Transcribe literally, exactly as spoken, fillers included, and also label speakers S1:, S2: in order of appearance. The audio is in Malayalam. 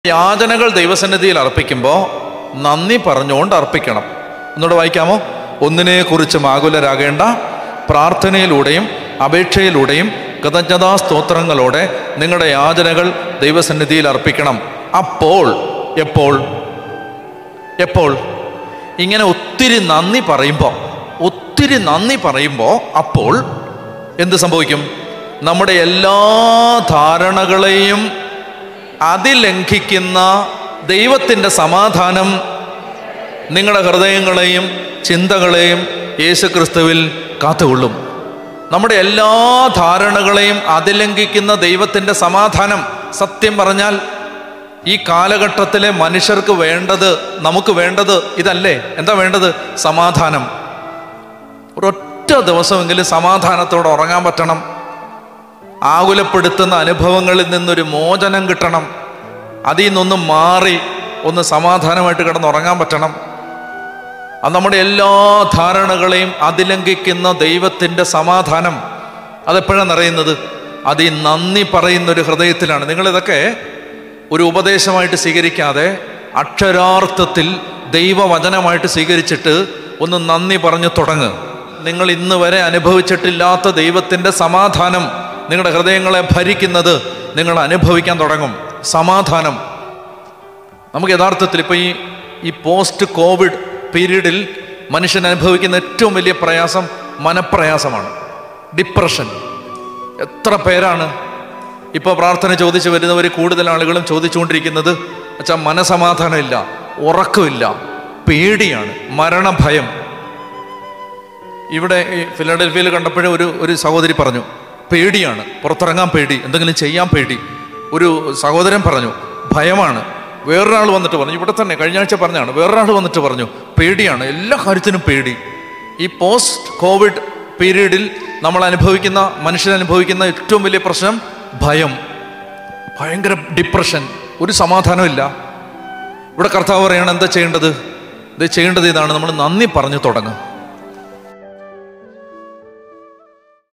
S1: യാചനകൾ ദൈവസന്നിധിയിൽ അർപ്പിക്കുമ്പോൾ നന്ദി പറഞ്ഞുകൊണ്ട് അർപ്പിക്കണം. ഒന്നുകൂടെ വായിക്കാമോ? ഒന്നിനെ കുറിച്ചും ആകുലരാകേണ്ട, പ്രാർത്ഥനയിലൂടെയും അപേക്ഷയിലൂടെയും കൃതജ്ഞതാ സ്തോത്രങ്ങളോടെ നിങ്ങളുടെ യാചനകൾ ദൈവസന്നിധിയിൽ അർപ്പിക്കണം. അപ്പോൾ എപ്പോൾ എപ്പോൾ ഇങ്ങനെ ഒത്തിരി നന്ദി പറയുമ്പോൾ ഒത്തിരി നന്ദി പറയുമ്പോൾ അപ്പോൾ എന്ത് സംഭവിക്കും? നമ്മുടെ എല്ലാ ധാരണകളെയും അതിലംഘിക്കുന്ന ദൈവത്തിൻ്റെ സമാധാനം നിങ്ങളുടെ ഹൃദയങ്ങളെയും ചിന്തകളെയും യേശുക്രിസ്തുവിൽ കാത്തുകൊള്ളും. നമ്മുടെ എല്ലാ ധാരണകളെയും അതിലംഘിക്കുന്ന ദൈവത്തിൻ്റെ സമാധാനം. സത്യം പറഞ്ഞാൽ ഈ കാലഘട്ടത്തിലെ മനുഷ്യർക്ക് വേണ്ടത്, നമുക്ക് വേണ്ടത് ഇതല്ലേ? എന്താ വേണ്ടത്? സമാധാനം. ഒരൊറ്റ ദിവസമെങ്കിലും സമാധാനത്തോടെ ഉറങ്ങാൻ പറ്റണം. ആകുലപ്പെടുത്തുന്ന അനുഭവങ്ങളിൽ നിന്നൊരു മോചനം കിട്ടണം. അതിൽ നിന്നൊന്ന് മാറി ഒന്ന് സമാധാനമായിട്ട് കിടന്നുറങ്ങാൻ പറ്റണം. അത് നമ്മുടെ എല്ലാ ധാരണകളെയും അതിലംഘിക്കുന്ന ദൈവത്തിൻ്റെ സമാധാനം അതെപ്പോഴാണ് അറിയുന്നത്? അത് ഈ നന്ദി പറയുന്നൊരു ഹൃദയത്തിലാണ്. നിങ്ങളിതൊക്കെ ഒരു ഉപദേശമായിട്ട് സ്വീകരിക്കാതെ അക്ഷരാർത്ഥത്തിൽ ദൈവവചനമായിട്ട് സ്വീകരിച്ചിട്ട് ഒന്ന് നന്ദി പറഞ്ഞു തുടങ്ങുക. നിങ്ങൾ ഇന്ന് വരെ അനുഭവിച്ചിട്ടില്ലാത്ത ദൈവത്തിൻ്റെ സമാധാനം നിങ്ങളുടെ ഹൃദയങ്ങളെ ഭരിക്കുന്നത് നിങ്ങൾ അനുഭവിക്കാൻ തുടങ്ങും. സമാധാനം. നമുക്ക് യഥാർത്ഥത്തിൽ ഇപ്പോൾ ഈ ഈ പോസ്റ്റ് കോവിഡ് പീരീഡിൽ മനുഷ്യൻ അനുഭവിക്കുന്ന ഏറ്റവും വലിയ പ്രയാസം മനപ്രയാസമാണ്, ഡിപ്രഷൻ. എത്ര പേരാണ് ഇപ്പോൾ പ്രാർത്ഥന ചോദിച്ചു വരുന്നവർ കൂടുതൽ ആളുകളും ചോദിച്ചുകൊണ്ടിരിക്കുന്നത് വെച്ചാൽ മനസമാധാനമില്ല, ഉറക്കമില്ല, പേടിയാണ്, മരണഭയം. ഇവിടെ ഈ ഫിലഡൽഫിയയിൽ കണ്ടപ്പോഴേ ഒരു ഒരു സഹോദരി പറഞ്ഞു പേടിയാണ്, പുറത്തിറങ്ങാൻ പേടി, എന്തെങ്കിലും ചെയ്യാൻ പേടി. ഒരു സഹോദരൻ പറഞ്ഞു ഭയമാണ്. വേറൊരാൾ വന്നിട്ട് പറഞ്ഞു, ഇവിടെ തന്നെ കഴിഞ്ഞ ആഴ്ച പറഞ്ഞാണ്, വേറൊരാൾ വന്നിട്ട് പറഞ്ഞു പേടിയാണ്, എല്ലാ കാര്യത്തിനും പേടി. ഈ പോസ്റ്റ് കോവിഡ് പീരീഡിൽ നമ്മൾ അനുഭവിക്കുന്ന, മനുഷ്യൻ അനുഭവിക്കുന്ന ഏറ്റവും വലിയ പ്രശ്നം ഭയം, ഭയങ്കര ഡിപ്രഷൻ, ഒരു സമാധാനമില്ല. ഇവിടെ കർത്താവ് പറയണം എന്താ ചെയ്യേണ്ടത്? ഇത് ചെയ്യേണ്ടത് ഇതാണ്, നമ്മൾ നന്ദി പറഞ്ഞു തുടങ്ങുക.